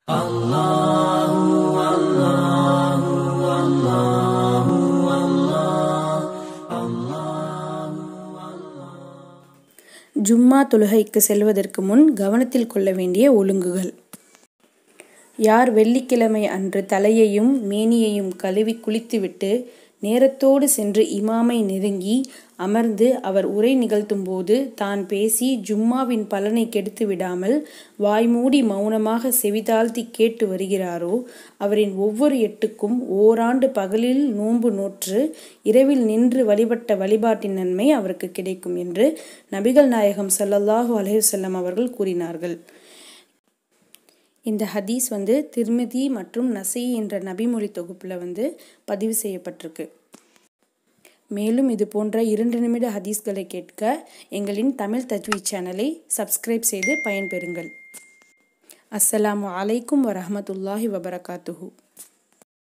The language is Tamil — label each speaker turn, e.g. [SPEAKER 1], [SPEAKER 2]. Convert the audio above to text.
[SPEAKER 1] ஜும்மா தொழுகைக்கு செல்வதற்கு முன் கவனத்தில் கொள்ள வேண்டிய ஒழுங்குகள். யார் வெள்ளிக்கிழமை அன்று தலையையும் மேனியையும் கழுவி குளித்துவிட்டு நேரத்தோடு சென்று இமாமை நெருங்கி அமர்ந்து அவர் உரை நிகழ்த்தும்போது தான் பேசி ஜும்மாவின் பலனை கெடுத்து விடாமல் வாய்மூடி மௌனமாக செவிதாழ்த்தி கேட்டு வருகிறாரோ அவரின் ஒவ்வொரு எட்டுக்கும் ஓராண்டு பகலில் நோன்பு நோற்று இரவில் நின்று வழிபட்ட வழிபாட்டின் நன்மை அவருக்கு கிடைக்கும் என்று நபிகள் நாயகம் ஸல்லல்லாஹு அலைஹி வஸல்லம் அவர்கள் கூறினார்கள். இந்த ஹதீஸ் திர்மிதி மற்றும் நசீ என்ற நபிமொழி தொகுப்பில் பதிவு செய்யப்பட்டிருக்கு. மேலும் இது போன்ற 2 நிமிட ஹதீஸ்களை கேட்க எங்களின் தமிழ் தஜ்வீத் சேனலை சப்ஸ்கிரைப் செய்து பயன்பெறுங்கள். அஸ்ஸலாமு அலைக்கும் வரஹ்மத்துல்லாஹி வபரகாத்துஹு.